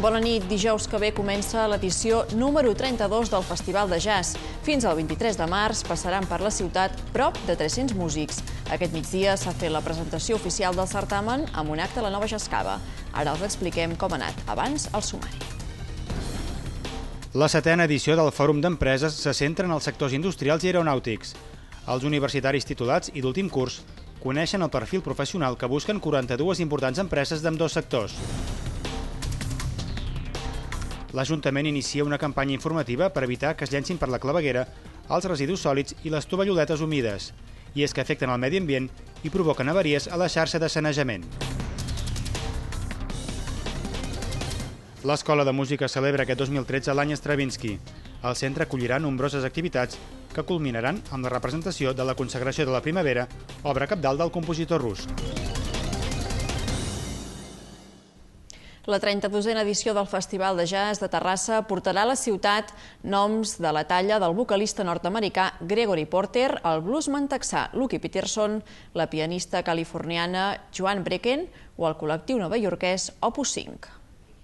Bona nit. Dijous que ve comença l'edició número 32 del Festival de Jazz. Fins al 23 de març passaran per la ciutat prop de 300 músics. Aquest migdia s'ha fet la presentació oficial del certamen amb un acte a la Nova Jascava. Ara els expliquem com ha anat. Abans, el sumari. La setena edició del Fòrum d'Empreses se centra en els sectors industrials i aeronàutics. Els universitaris titulats i d'últim curs coneixen el perfil professional que busquen 42 importants empreses d'ambdós sectors. L'Ajuntament inicia una campanya informativa per evitar que es llencin per la claveguera els residus sòlids i les tovalloletes humides, i és que afecten el medi ambient i provoquen avaries a la xarxa de sanejament. L'Escola de Música celebra aquest 2013 l'any Stravinsky. El centre acollirà nombroses activitats que culminaran amb la representació de la consagració de la primavera, obra cabdal del compositor rus. La 32a edició del Festival de Jazz de Terrassa portarà a la ciutat noms de la talla del vocalista nord-americà Gregory Porter, el bluesman texà Lucky Peterson, la pianista californiana Joan Brecken o el col·lectiu novaiorquès Opus 5.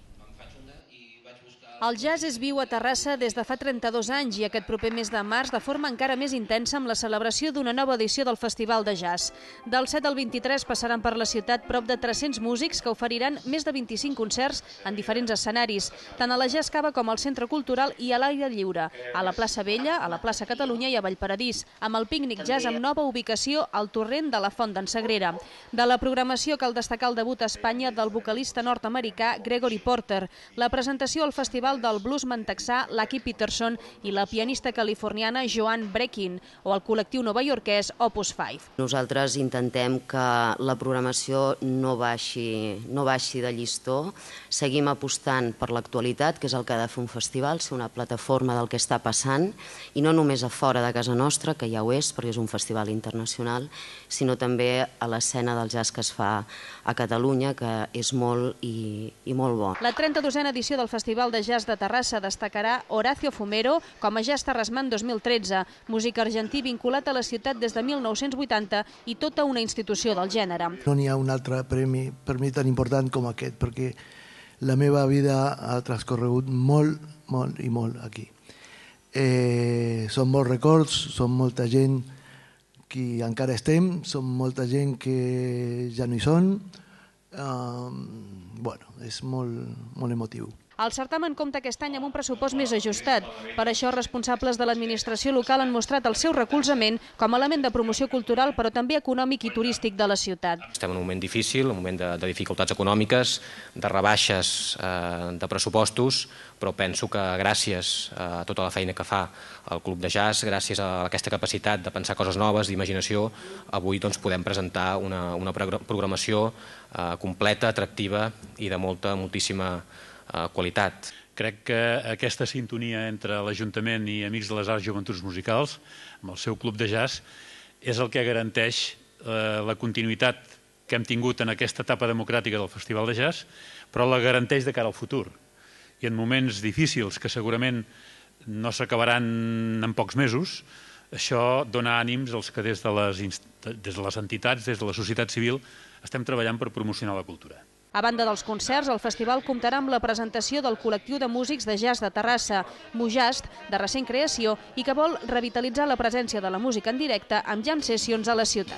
El jazz és viu a Terrassa des de fa 32 anys i aquest proper mes de març de forma encara més intensa amb la celebració d'una nova edició del Festival de Jazz. Del 7 al 23 passaran per la ciutat prop de 300 músics que oferiran més de 25 concerts en diferents escenaris, tant a la Jazz Cava com al Centre Cultural i a l'aire lliure, a la plaça Vella, a la plaça Catalunya i a Vallparadís, amb el pícnic jazz amb nova ubicació al torrent de la Font d'en Sagrera. De la programació cal destacar el debut a Espanya del vocalista nord-americà Gregory Porter, la presentació al festival del bluesman texà Lucky Peterson i la pianista californiana Joan Brecken o el col·lectiu novaiorquès Opus 5. Nosaltres intentem que la programació no baixi de llistó, seguim apostant per l'actualitat, que és el que ha de fer un festival, ser una plataforma del que està passant, i no només a fora de casa nostra, que ja ho és, perquè és un festival internacional, sinó també a l'escena del jazz que es fa a Catalunya, que és molt i molt bo. La 32a edició del Festival de Jazz de Terrassa destacarà Horacio Fumero com a Jazz Terrasman 2013, músic argentí vinculat a la ciutat des de 1980 i tota una institució del gènere. No n'hi ha un altre premi per mi tan important com aquest, perquè la meva vida ha transcorregut molt aquí. Són molts records, són molta gent que encara estem, són molta gent que ja no hi són. És molt emotiu. El certamen compta aquest any amb un pressupost més ajustat. Per això, responsables de l'administració local han mostrat el seu recolzament com a element de promoció cultural, però també econòmic i turístic de la ciutat. Estem en un moment difícil, un moment de dificultats econòmiques, de rebaixes de pressupostos, però penso que gràcies a tota la feina que fa el Club de Jazz, gràcies a aquesta capacitat de pensar coses noves, d'imaginació, avui podem presentar una programació completa, atractiva i de moltíssima qualitat. Crec que aquesta sintonia entre l'Ajuntament i Amics de les Arts i Joventuts Musicals, amb el seu club de jazz, és el que garanteix la continuïtat que hem tingut en aquesta etapa democràtica del Festival de Jazz, però la garanteix de cara al futur. I en moments difícils, que segurament no s'acabaran en pocs mesos, això dona ànims als que des de les entitats, des de la societat civil, estem treballant per promocionar la cultura. A banda dels concerts, el festival comptarà amb la presentació del col·lectiu de músics de jazz de Terrassa, Mujast, de recent creació, i que vol revitalitzar la presència de la música en directe amb jam sessions a la ciutat.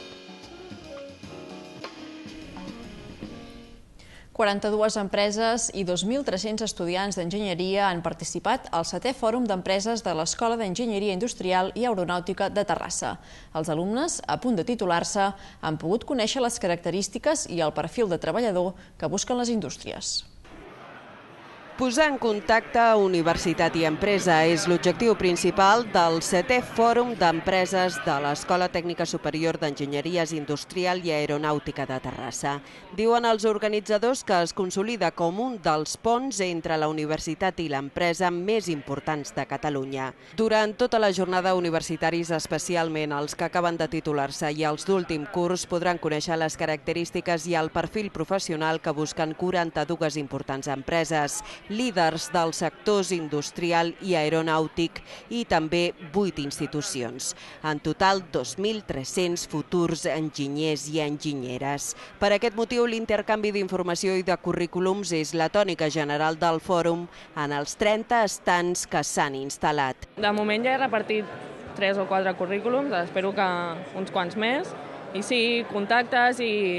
42 empreses i 2.300 estudiants d'enginyeria han participat al 7è Fòrum d'Empreses de l'Escola d'Enginyeria Industrial i Aeronàutica de Terrassa. Els alumnes, a punt de titular-se, han pogut conèixer les característiques i el perfil de treballador que busquen les indústries. Posar en contacte universitat i empresa és l'objectiu principal del 7è Fòrum d'Empreses de l'Escola Tècnica Superior d'Enginyeries Industrial i Aeronàutica de Terrassa. Diuen els organitzadors que es consolida com un dels ponts entre la universitat i l'empresa més importants de Catalunya. Durant tota la jornada, universitaris, especialment els que acaben de titular-se i els d'últim curs, podran conèixer les característiques i el perfil professional que busquen 42 importants empreses. líders dels sectors industrial i aeronàutic i també 8 institucions. En total, 2.300 futurs enginyers i enginyeres. Per aquest motiu, l'intercanvi d'informació i de currículums és la tònica general del fòrum en els 30 estants que s'han instal·lat. De moment ja he repartit 3 o 4 currículums, espero que uns quants més. I sí, contactes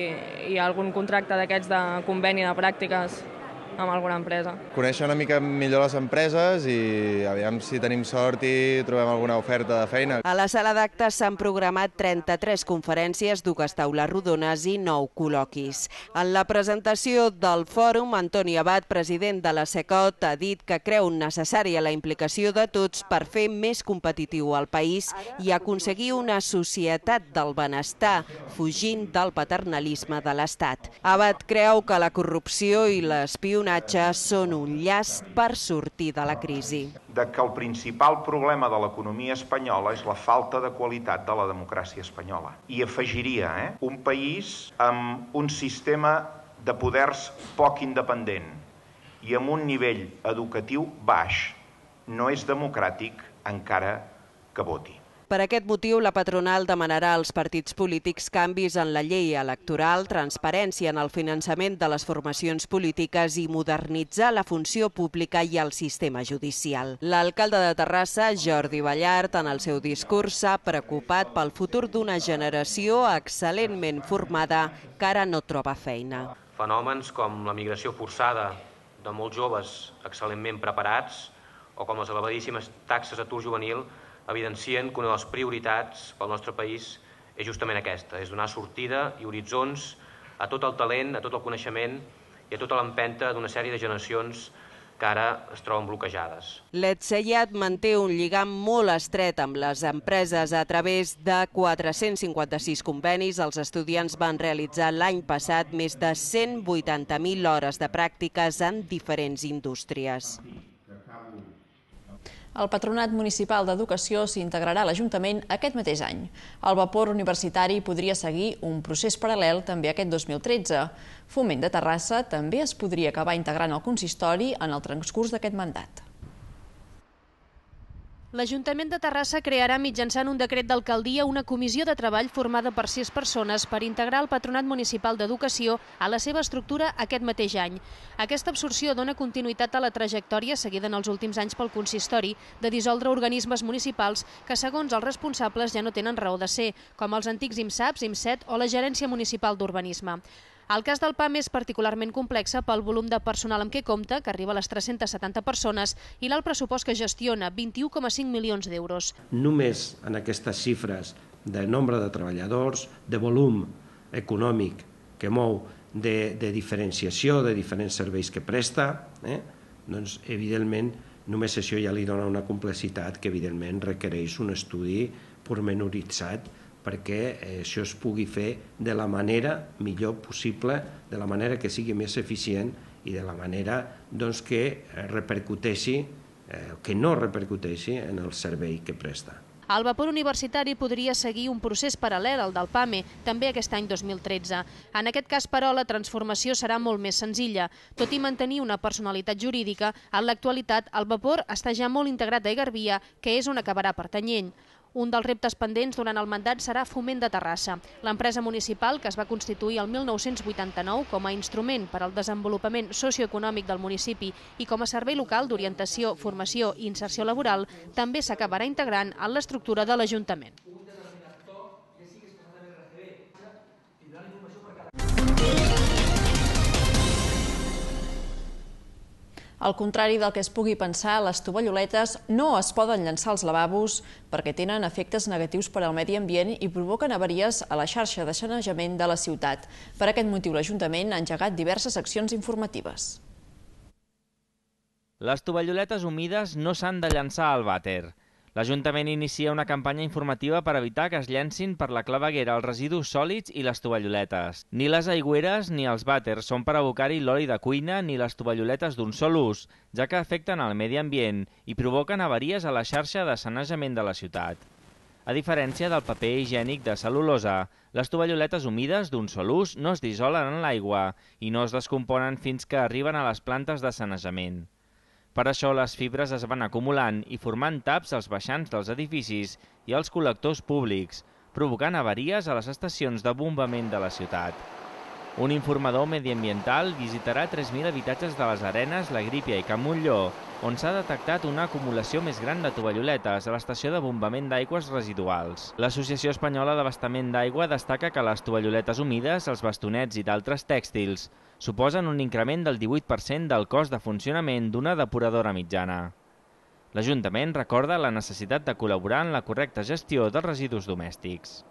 i algun contracte d'aquests de conveni de pràctiques amb alguna empresa. Conèixer una mica millor les empreses i aviam si tenim sort i trobem alguna oferta de feina. A la sala d'actes s'han programat 33 conferències, 2 taules rodones i 9 col·loquis. En la presentació del fòrum, Antoni Abad, president de la SECOT, ha dit que creu necessària la implicació de tots per fer més competitiu el país i aconseguir una societat del benestar, fugint del paternalisme de l'Estat. Abad creu que la corrupció i l'espionatge són un llast per sortir de la crisi. Que el principal problema de l'economia espanyola és la falta de qualitat de la democràcia espanyola. I afegiria un país amb un sistema de poders poc independent i amb un nivell educatiu baix. No és democràtic encara que voti. Per aquest motiu, la patronal demanarà als partits polítics canvis en la llei electoral, transparència en el finançament de les formacions polítiques i modernitzar la funció pública i el sistema judicial. L'alcalde de Terrassa, Jordi Ballart, en el seu discurs s'ha preocupat pel futur d'una generació excel·lentment formada que ara no troba feina. Fenòmens com la migració forçada de molts joves excel·lentment preparats o com les elevadíssimes taxes d'atur juvenil evidencien que una de les prioritats pel nostre país és justament aquesta, és donar sortida i horitzons a tot el talent, a tot el coneixement i a tota l'empenta d'una sèrie de generacions que ara es troben bloquejades. L'Etzeyat manté un lligam molt estret amb les empreses a través de 456 convenis. Els estudiants van realitzar l'any passat més de 180.000 hores de pràctiques en diferents indústries. El Patronat Municipal d'Educació s'integrarà a l'Ajuntament aquest mateix any. El vapor universitari podria seguir un procés paral·lel també aquest 2013. Foment de Terrassa també es podria acabar integrant al consistori en el transcurs d'aquest mandat. L'Ajuntament de Terrassa crearà mitjançant un decret d'alcaldia una comissió de treball formada per 6 persones per integrar el Patronat Municipal d'Educació a la seva estructura aquest mateix any. Aquesta absorció dona continuïtat a la trajectòria seguida en els últims anys pel consistori de dissoldre organismes municipals que, segons els responsables, ja no tenen raó de ser, com els antics IMSAPs, IMSET o la Gerència Municipal d'Urbanisme. El cas del PAM és particularment complex pel volum de personal amb què compta, que arriba a les 370 persones, i l'alt pressupost que gestiona, 21,5 milions d'euros. Només en aquestes xifres de nombre de treballadors, de volum econòmic que mou, de diferenciació de diferents serveis que presta, doncs, evidentment, només això ja li dona una complexitat que, evidentment, requereix un estudi pormenoritzat perquè això es pugui fer de la manera millor possible, de la manera que sigui més eficient i de la manera que repercuteixi, que no repercuteixi en el servei que presta. El vapor universitari podria seguir un procés paral·lel al del PAME, també aquest any 2013. En aquest cas, però, la transformació serà molt més senzilla. Tot i mantenir una personalitat jurídica, en l'actualitat el vapor està ja molt integrat a Egarbia, que és on acabarà pertanyent. Un dels reptes pendents durant el mandat serà Foment de Terrassa, l'empresa municipal que es va constituir el 1989 com a instrument per al desenvolupament socioeconòmic del municipi i com a servei local d'orientació, formació i inserció laboral, també s'acabarà integrant en l'estructura de l'Ajuntament. Al contrari del que es pugui pensar, les tovalloletes no es poden llançar als lavabos perquè tenen efectes negatius per al medi ambient i provoquen avaries a la xarxa de sanejament de la ciutat. Per aquest motiu, l'Ajuntament ha engegat diverses accions informatives. Les tovalloletes humides no s'han de llançar al vàter. L'Ajuntament inicia una campanya informativa per evitar que es llencin per la claveguera els residus sòlids i les tovalloletes. Ni les aigüeres ni els vàters són per abocar-hi l'oli de cuina ni les tovalloletes d'un sol ús, ja que afecten el medi ambient i provoquen avaries a la xarxa de sanejament de la ciutat. A diferència del paper higiènic de cel·lulosa, les tovalloletes humides d'un sol ús no es dissolen en l'aigua i no es descomponen fins que arriben a les plantes de sanejament. Per això les fibres es van acumulant i formant taps als baixants dels edificis i als col·lectors públics, provocant avaries a les estacions de bombament de la ciutat. Un informador mediambiental visitarà 3.000 habitatges de les Arenes, La Grípia i Can Montllor, on s'ha detectat una acumulació més gran de tovalloletes a l'estació de bombament d'aigües residuals. L'Associació Espanyola d'Abastament d'Aigua destaca que les tovalloletes humides, els bastonets i d'altres tèxtils suposen un increment del 18% del cost de funcionament d'una depuradora mitjana. L'Ajuntament recorda la necessitat de col·laborar en la correcta gestió dels residus domèstics.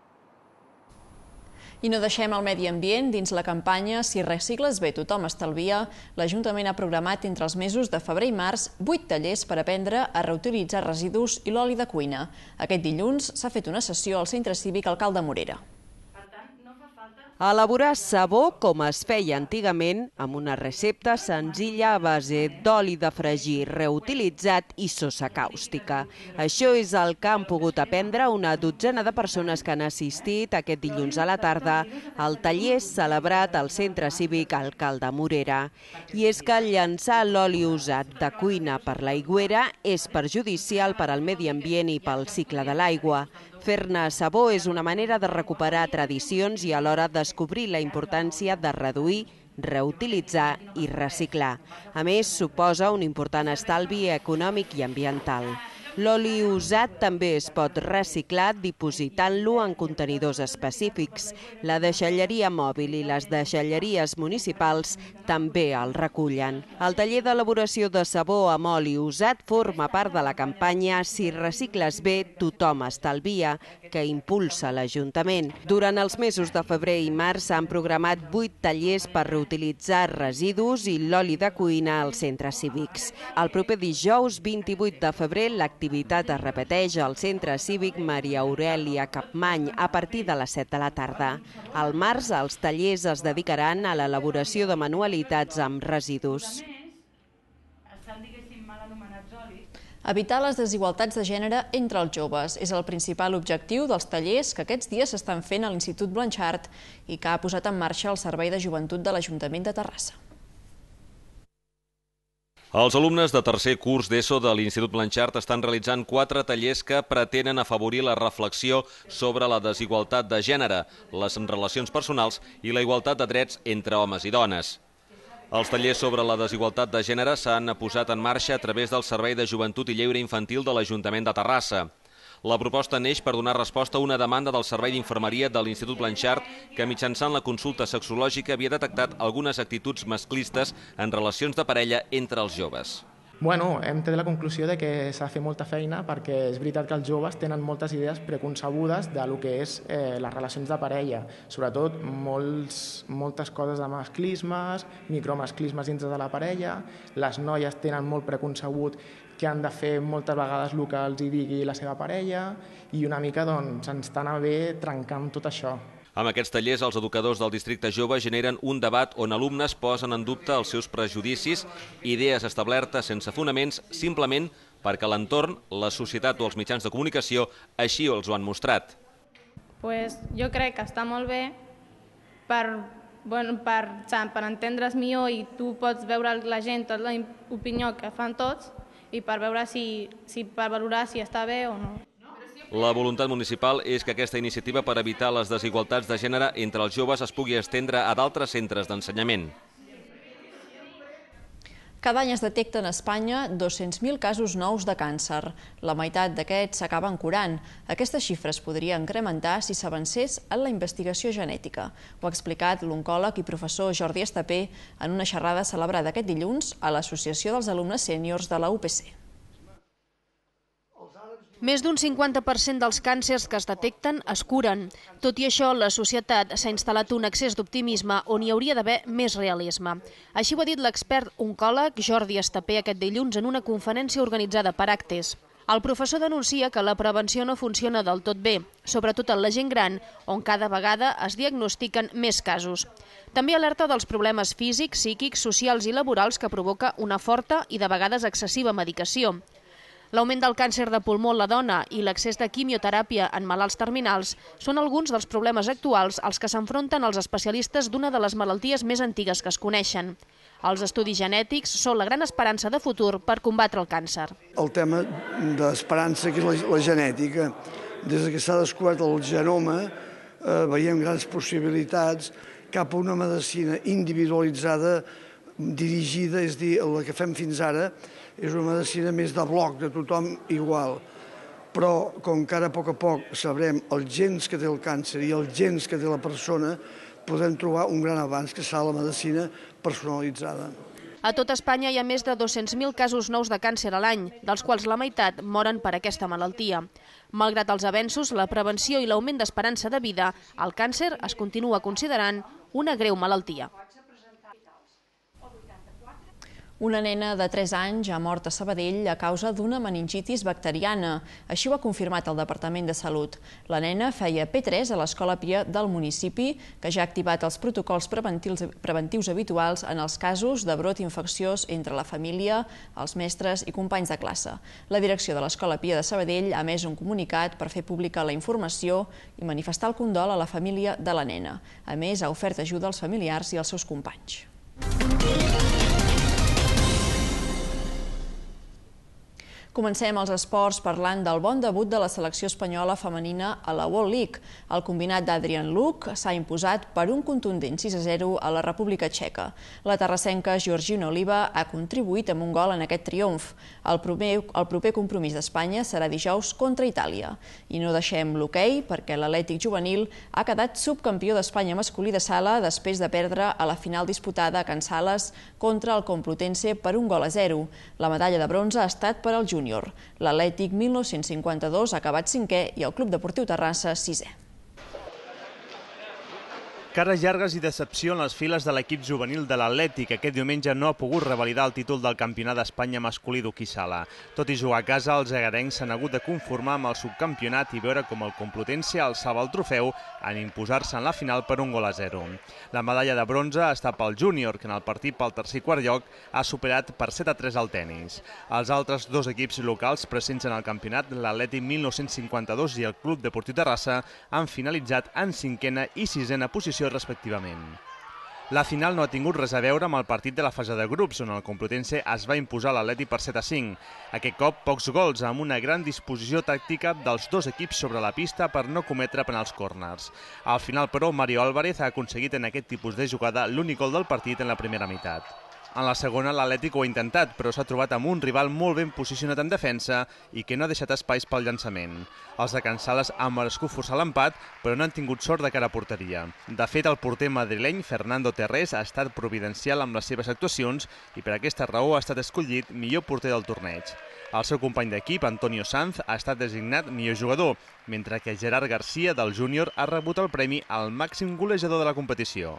I no deixem el medi ambient. Dins la campanya Si recicles bé, tothom estalvia, l'Ajuntament ha programat entre els mesos de febrer i març 8 tallers per aprendre a reutilitzar residus i l'oli de cuina. Aquest dilluns s'ha fet una sessió al Centre Cívic Alcalde Morera. Elaborar sabó com es feia antigament amb una recepta senzilla a base d'oli de fregir reutilitzat i sosa càustica. Això és el que han pogut aprendre una dotzena de persones que han assistit aquest dilluns a la tarda al taller celebrat al Centre Cívic Alcalde Morera. I és que llançar l'oli usat de cuina per l'aigüera és perjudicial per al medi ambient i pel cicle de l'aigua. Fer-ne sabó és una manera de recuperar tradicions i alhora descobrir la importància de reduir, reutilitzar i reciclar. A més, suposa un important estalvi econòmic i ambiental. L'oli usat també es pot reciclar dipositant-lo en contenidors específics. La deixalleria mòbil i les deixalleries municipals també el recullen. El taller d'elaboració de sabó amb oli usat forma part de la campanya Si recicles bé, tothom estalvia, que impulsa l'Ajuntament. Durant els mesos de febrer i març s'han programat 8 tallers per reutilitzar residus i l'oli de cuina als centres cívics. El proper dijous 28 de febrer l'activitat es repeteix al Centre Cívic Maria Aurèlia Capmany a partir de les 7 de la tarda. Al març els tallers es dedicaran a l'elaboració de manualitats amb residus. Evitar les desigualtats de gènere entre els joves és el principal objectiu dels tallers que aquests dies s'estan fent a l'Institut Blanchard i que ha posat en marxa el Servei de Joventut de l'Ajuntament de Terrassa. Els alumnes de tercer curs d'ESO de l'Institut Blanchard estan realitzant 4 tallers que pretenen afavorir la reflexió sobre la desigualtat de gènere, les relacions personals i la igualtat de drets entre homes i dones. Els tallers sobre la desigualtat de gènere s'han posat en marxa a través del Servei de Joventut i Lleure Infantil de l'Ajuntament de Terrassa. La proposta neix per donar resposta a una demanda del Servei d'Infermeria de l'Institut Blanchard que mitjançant la consulta sexològica havia detectat algunes actituds masclistes en relacions de parella entre els joves. Bueno, hem tret la conclusió de que s'ha de fer molta feina perquè és veritat que els joves tenen moltes idees preconcebudes de lo que és les relacions de parella, sobretot moltes coses de masclismes, micromasclismes dins de la parella, les noies tenen molt preconcebut que han de fer moltes vegades el que els digui la seva parella i una mica doncs, ens està anant bé trencar amb tot això. Amb aquests tallers, els educadors del districte jove generen un debat on alumnes posen en dubte els seus prejudicis, idees establertes sense fonaments, simplement perquè l'entorn, la societat o els mitjans de comunicació així els ho han mostrat. Jo crec que està molt bé per entendre's millor i tu pots veure la gent, tota l'opinió que fan tots i per veure per valorar si està bé o no. La voluntat municipal és que aquesta iniciativa per evitar les desigualtats de gènere entre els joves es pugui estendre a d'altres centres d'ensenyament. Cada any es detecten a Espanya 200.000 casos nous de càncer. La meitat d'aquests s'acaben curant. Aquesta xifra es podria incrementar si s'avancés en la investigació genètica. Ho ha explicat l'oncòleg i professor Jordi Estapé en una xerrada celebrada aquest dilluns a l'Associació dels Alumnes Sèniors de la UPC. Més d'un 50% dels càncers que es detecten es curen. Tot i això, la societat s'ha instal·lat un excés d'optimisme on hi hauria d'haver més realisme. Així ho ha dit l'expert oncòleg Jordi Estapé aquest dilluns en una conferència organitzada per Actes. El professor denuncia que la prevenció no funciona del tot bé, sobretot en la gent gran, on cada vegada es diagnostiquen més casos. També alerta dels problemes físics, psíquics, socials i laborals que provoca una forta i de vegades excessiva medicació. L'augment del càncer de pulmó en la dona i l'accés de quimioteràpia en malalts terminals són alguns dels problemes actuals als que s'enfronten els especialistes d'una de les malalties més antigues que es coneixen. Els estudis genètics són la gran esperança de futur per combatre el càncer. El tema d'esperança, que és la genètica, des que s'ha descobert el genoma, veiem grans possibilitats cap a una medicina individualitzada, dirigida, és a dir, la que fem fins ara és una medicina més de bloc, de tothom igual. Però com que ara a poc sabrem els gens que té el càncer i els gens que té la persona, podem trobar un gran avanç que serà la medicina personalitzada. A tot Espanya hi ha més de 200.000 casos nous de càncer a l'any, dels quals la meitat moren per aquesta malaltia. Malgrat els avenços, la prevenció i l'augment d'esperança de vida, el càncer es continua considerant una greu malaltia. Una nena de 3 anys ha mort a Sabadell a causa d'una meningitis bacteriana. Així ho ha confirmat el Departament de Salut. La nena feia P3 a l'Escola Pia del municipi, que ja ha activat els protocols preventius habituals en els casos de brot infecciós entre la família, els mestres i companys de classe. La direcció de l'Escola Pia de Sabadell ha emès un comunicat per fer pública la informació i manifestar el condol a la família de la nena. A més, ha ofert ajuda als familiars i als seus companys. Comencem els esports parlant del bon debut de la selecció espanyola femenina a la World League. El combinat d'Adrian Luc s'ha imposat per un contundent 6-0 a la República Txeca. La terrassenca Georgina Oliva ha contribuït amb un gol en aquest triomf. El proper compromís d'Espanya serà dijous contra Itàlia. I no deixem l'hoquei perquè l'Atlètic juvenil ha quedat subcampió d'Espanya masculí de sala després de perdre a la final disputada a Can Sales contra el Complutense per 1-0. La medalla de bronze ha estat per al júnior. L'Atlètic 1952 ha acabat 5è i el Club Deportiu Terrassa 6è. Cares llargues i decepció en les files de l'equip juvenil de l'Atlètic. Aquest diumenge no ha pogut revalidar el títol del Campionat d'Espanya masculí d'hoquei sala. Tot i jugar a casa, els egarencs s'han hagut de conformar amb el subcampionat i veure com el Complutense alçava el trofeu en imposar-se en la final per 1-0. La medalla de bronze està pel júnior, que en el partit pel tercer i quart lloc ha superat per 7-3 al tennis. Els altres dos equips locals presents en el campionat, l'Atlètic 1952 i el Club Deportiu Terrassa, han finalitzat en 5a i 6a posició respectivament. La final no ha tingut res a veure amb el partit de la fase de grups, on el Complutense es va imposar a l'Atlètic per 7-5. Aquest cop, pocs gols, amb una gran disposició tàctica dels dos equips sobre la pista per no cometre penals córners. Al final, però, Mario Álvarez ha aconseguit en aquest tipus de jugada l'únic gol del partit en la primera meitat. En la segona, l'Atlètic ho ha intentat, però s'ha trobat amb un rival molt ben posicionat en defensa i que no ha deixat espais pel llançament. Els de Can Sales han merescut forçar l'empat, però no han tingut sort de cara a porteria. De fet, el porter madrileny, Fernando Terrés, ha estat providencial amb les seves actuacions i per aquesta raó ha estat escollit millor porter del torneig. El seu company d'equip, Antonio Sanz, ha estat designat millor jugador, mentre que Gerard García, del júnior, ha rebut el premi al màxim golejador de la competició.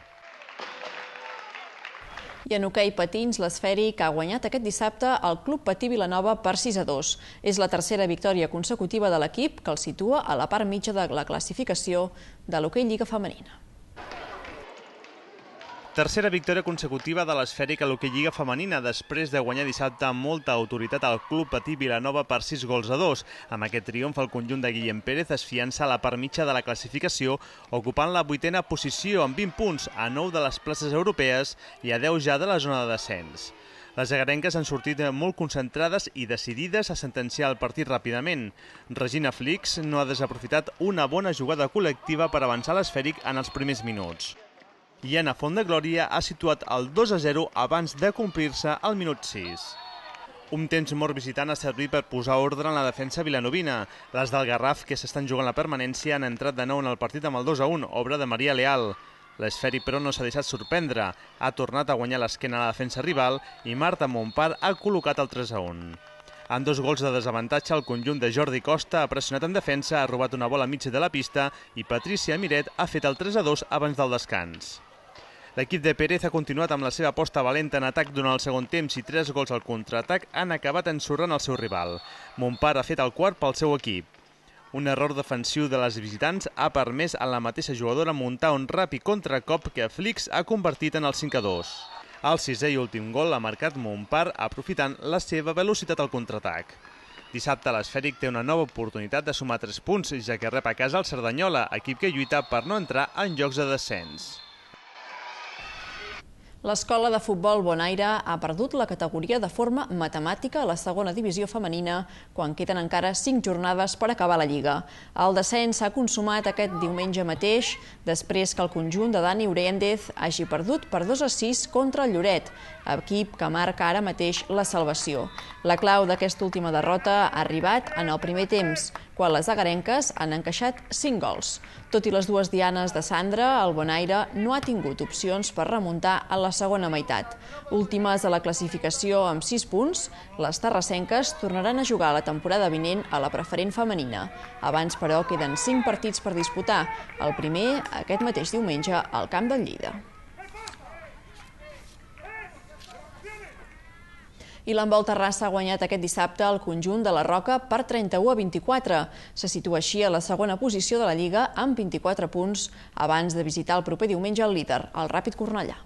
I en hoquei patins, l'Esfèric ha guanyat aquest dissabte el Club Patí Vilanova per 6-2. És la tercera victòria consecutiva de l'equip, que el situa a la part mitja de la classificació de l'hoquei Lliga Femenina. Tercera victòria consecutiva de l'Esfèric a l'hoquei Lliga Femenina després de guanyar dissabte amb molta autoritat al Club Patí Vilanova per 6-2. Amb aquest triomf, el conjunt de Guillem Pérez es fiança a la part mitja de la classificació, ocupant la 8a posició amb 20 punts, a 9 de les places europees i a 10 ja de la zona de descens. Les egarenques han sortit molt concentrades i decidides a sentenciar el partit ràpidament. Regina Flix no ha desaprofitat una bona jugada col·lectiva per avançar l'Esfèric en els primers minuts. I Anna Fontdeglòria ha situat el 2-0 abans de complir-se al minut 6. Un temps mort visitant ha servit per posar ordre en la defensa vilanovina. Les del Garraf, que s'estan jugant la permanència, han entrat de nou en el partit amb el 2-1, obra de Maria Leal. L'Esfèric, però, no s'ha deixat sorprendre. Ha tornat a guanyar l'esquena a la defensa rival i Marta Montpar ha col·locat el 3-1. En 2 gols de desavantatge, el conjunt de Jordi Costa ha pressionat en defensa, ha robat una bola a mig de la pista i Patricia Miret ha fet el 3-2 abans del descans. L'equip de Pérez ha continuat amb la seva aposta valenta en atac durant el segon temps i 3 gols al contraatac han acabat ensorrant el seu rival. Montpar ha fet el quart pel seu equip. Un error defensiu de les visitants ha permès a la mateixa jugadora muntar un ràpid contracop que Flix ha convertit en el 5-2. El 6è i últim gol l'ha marcat Montpar aprofitant la seva velocitat al contraatac. Dissabte l'Esfèric té una nova oportunitat de sumar 3 punts, ja que rep a casa el Cerdanyola, equip que lluita per no entrar en jocs de descens. L'escola de futbol Bonaire ha perdut la categoria de forma matemàtica a la segona divisió femenina quan queden encara 5 jornades per acabar la Lliga. El descens s'ha consumat aquest diumenge mateix després que el conjunt de Dani Uréndez hagi perdut per 2-6 contra el Lloret, equip que marca ara mateix la salvació. La clau d'aquesta última derrota ha arribat en el primer temps, quan les agarenques han encaixat 5 gols. Tot i les dues dianes de Sandra, el Bonaire no ha tingut opcions per remuntar a la segona meitat. Últimes a la classificació amb 6 punts, les terrassenques tornaran a jugar la temporada vinent a la preferent femenina. Abans, però, queden 5 partits per disputar. El primer, aquest mateix diumenge, al camp del Lleida. I l'handbol Terrassa ha guanyat aquest dissabte el conjunt de la Roca per 31-24. Se situa així a la segona posició de la Lliga amb 24 punts abans de visitar el proper diumenge el líder, el Ràpid Cornellà.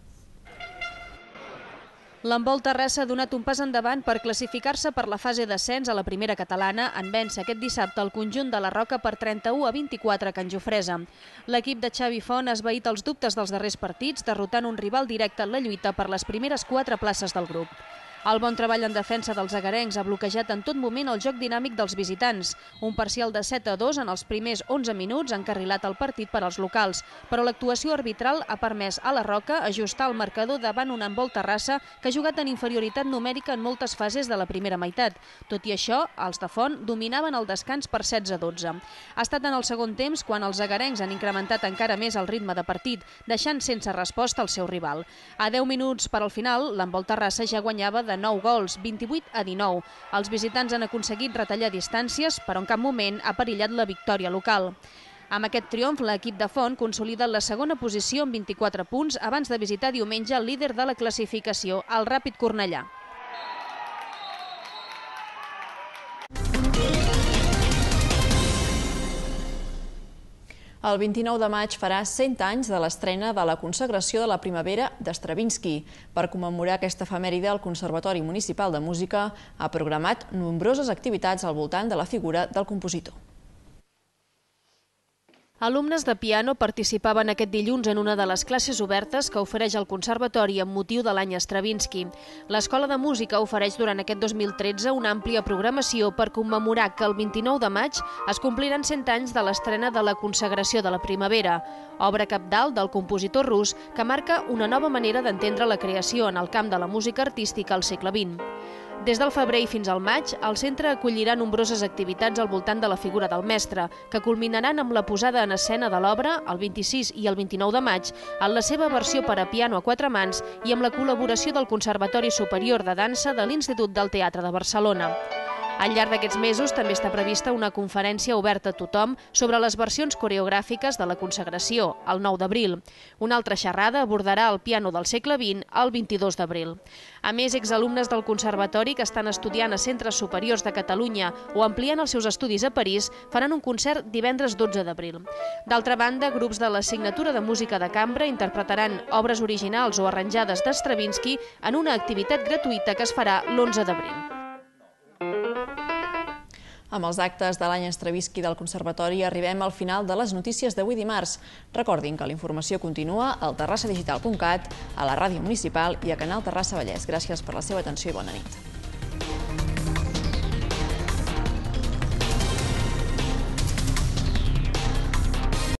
L'handbol Terrassa ha donat un pas endavant per classificar-se per la fase d'ascens a la primera catalana en vèncer aquest dissabte el conjunt de la Roca per 31-24 a Can Jofresa. L'equip de Xavi Font ha esvaït els dubtes dels darrers partits, derrotant un rival directe en la lluita per les primeres 4 places del grup. El bon treball en defensa dels agarencs ha bloquejat en tot moment el joc dinàmic dels visitants. Un parcial de 7-2 en els primers 11 minuts ha encarrilat el partit per als locals, però l'actuació arbitral ha permès a la Roca ajustar el marcador davant un handbol Terrassa que ha jugat en inferioritat numèrica en moltes fases de la primera meitat. Tot i això, els de Font dominaven el descans per 16-12. Ha estat en el segon temps quan els agarencs han incrementat encara més el ritme de partit, deixant sense resposta el seu rival. A 10 minuts per al final, l'handbol Terrassa ja guanyava de 9 gols, 28-19. Els visitants han aconseguit retallar distàncies, però en cap moment ha perillat la victòria local. Amb aquest triomf, l'equip de Font consolida la segona posició amb 24 punts abans de visitar diumenge el líder de la classificació, el Ràpid Cornellà. El 29 de maig farà 100 anys de l'estrena de la consagració de la primavera d'Stravinsky. Per commemorar aquesta efemèride, el Conservatori Municipal de Música ha programat nombroses activitats al voltant de la figura del compositor. Alumnes de piano participaven aquest dilluns en una de les classes obertes que ofereix el Conservatori amb motiu de l'any Stravinsky. L'Escola de Música ofereix durant aquest 2013 una àmplia programació per commemorar que el 29 de maig es compliran 100 anys de l'estrena de la consagració de la primavera, obra cabdal del compositor rus que marca una nova manera d'entendre la creació en el camp de la música artística al segle XX. Des del febrer i fins al maig, el centre acollirà nombroses activitats al voltant de la figura del mestre, que culminaran amb la posada en escena de l'obra, el 26 i el 29 de maig, en la seva versió per a piano a 4 mans i amb la col·laboració del Conservatori Superior de Dansa de l'Institut del Teatre de Barcelona. Al llarg d'aquests mesos també està prevista una conferència oberta a tothom sobre les versions coreogràfiques de la consagració, el 9 d'abril. Una altra xerrada abordarà el piano del segle XX el 22 d'abril. A més, exalumnes del Conservatori que estan estudiant a centres superiors de Catalunya o ampliant els seus estudis a París faran un concert divendres 12 d'abril. D'altra banda, grups de l'assignatura de música de cambra interpretaran obres originals o arranjades d'Stravinsky en una activitat gratuïta que es farà l'11 d'abril. Amb els actes de l'any Stravinsky del Conservatori arribem al final de les notícies d'avui dimarts. Recordin que la informació continua al terrassadigital.cat, a la ràdio municipal i a Canal Terrassa Vallès. Gràcies per la seva atenció i bona nit.